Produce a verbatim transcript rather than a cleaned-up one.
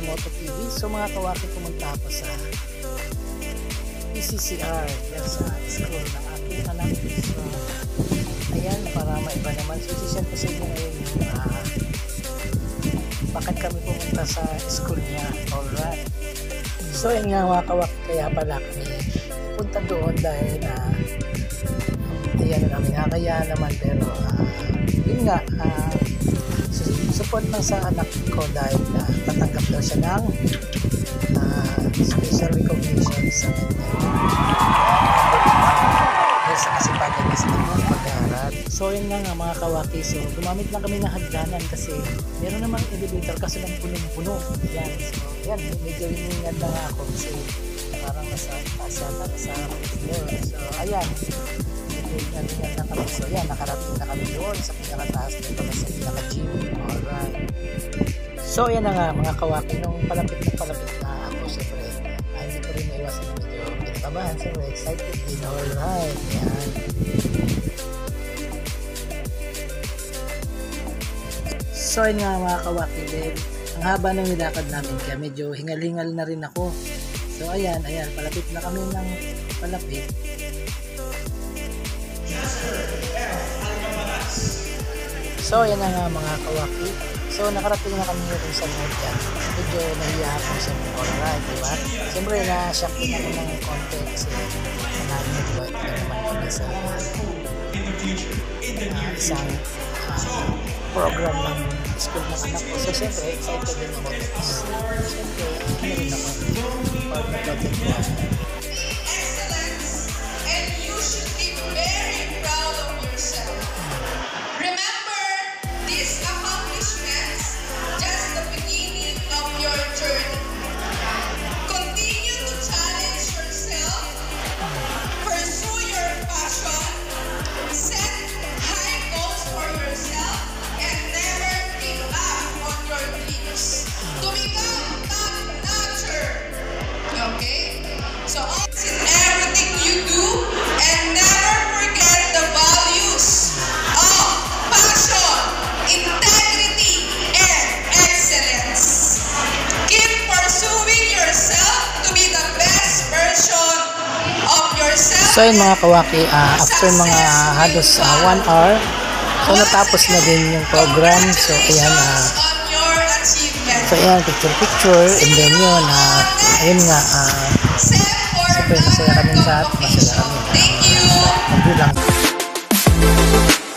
Moto T V. So mga kawaki, pumunta ako sa P C C R, yan sa school ng aking anak. So ayan, para maiba naman, so sisyan ko sa inyo ngayon yung uh, bakit kami pumunta sa school niya. Alright, so yun nga mga kawaki, kaya pala kami punta doon dahil uh, ayan na namin kaya naman, pero uh, yun nga, uh, support lang sa anak ko dahil uh, tatanggap daw siya ng uh, special recognition sa sa kasipagan niya sa kanyang pag-aaral. So yun nga nga mga kawaki, so gumamit lang kami ng hagdanan kasi meron namang elevator kasi lang punong-puno. Yan, so yan, medyo hiningan na nga ako kasi parang nasa taas yata, nasa floor. So ayan, hiningan na kami. So yan, nakarating na kami doon sa pinakataas dito na sa pinaka-gym. Alright. So yan na nga mga kawaki, nung palapit na palapit na ako, syempre uh, hindi ko rin naiwasan na medyo pinakabahan, syempre excited din. Alright, yan. So yun nga mga kawaki din, ang haba ng nilakad namin kaya medyo hingal-hingal na rin ako. So ayan, ayan, palapit na kami ng palapit. So yan na nga mga kawaki. So nakarating na kami rin sa Nordia. Medyo nahiya ako sa Alright, diba? Siyempre na-shock din ako ng konti kasi namin nag-work na naman kami sa uh, isang uh, program ng school ng anak ko. So siyempre excited din ako. Siyempre ano rin ako part na project ko. So yun mga kawaki, uh, after mga halos uh, one hour, so natapos na din yung program. So ayan, uh, so ayan, picture picture, and then yun, uh, ayun nga, uh, siyempre masaya kami lahat, masaya kami, uh, magbilang.